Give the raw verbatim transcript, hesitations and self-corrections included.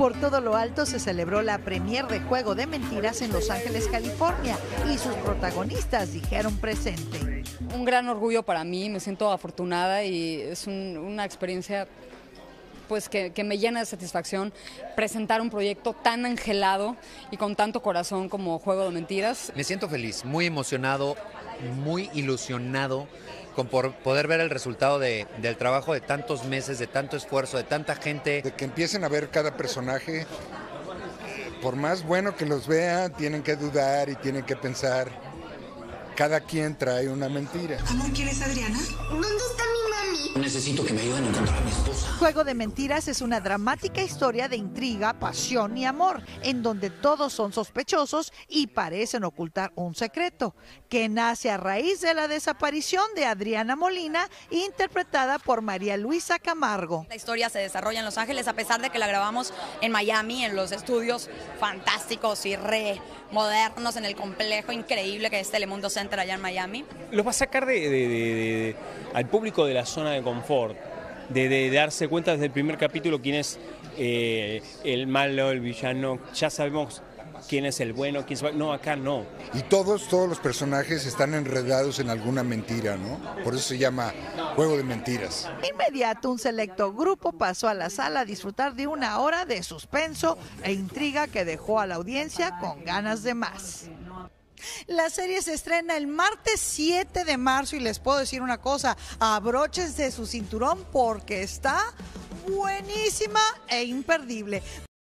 Por todo lo alto se celebró la premier de Juego de Mentiras en Los Ángeles, California, y sus protagonistas dijeron presente. Un gran orgullo para mí, me siento afortunada y es un, una experiencia pues que, que me llena de satisfacción presentar un proyecto tan angelado y con tanto corazón como Juego de Mentiras. Me siento feliz, muy emocionado, muy ilusionado con por poder ver el resultado de, del trabajo de tantos meses, de tanto esfuerzo, de tanta gente. De que empiecen a ver cada personaje, por más bueno que los vean, tienen que dudar y tienen que pensar. Cada quien trae una mentira. Amor, ¿quién es Adriana? ¿Dónde está mi mami? Necesito que me ayuden a encontrar a mi esposa. Juego de Mentiras es una dramática historia de intriga, pasión y amor, en donde todos son sospechosos y parecen ocultar un secreto, que nace a raíz de la desaparición de Adriana Molina, interpretada por María Luisa Camargo. La historia se desarrolla en Los Ángeles, a pesar de que la grabamos en Miami, en los estudios fantásticos y re modernos, en el complejo increíble que es Telemundo Center allá en Miami. Los va a sacar de, de, de, de, al público de la zona de confort, de, de, de darse cuenta desde el primer capítulo quién es eh, el malo, el villano, ya sabemos quién es el bueno, quién es... No, acá no. Y todos, todos los personajes están enredados en alguna mentira, ¿no? Por eso se llama Juego de Mentiras. De inmediato, un selecto grupo pasó a la sala a disfrutar de una hora de suspenso e intriga que dejó a la audiencia con ganas de más. La serie se estrena el martes siete de marzo y les puedo decir una cosa, abróchense su cinturón porque está buenísima e imperdible.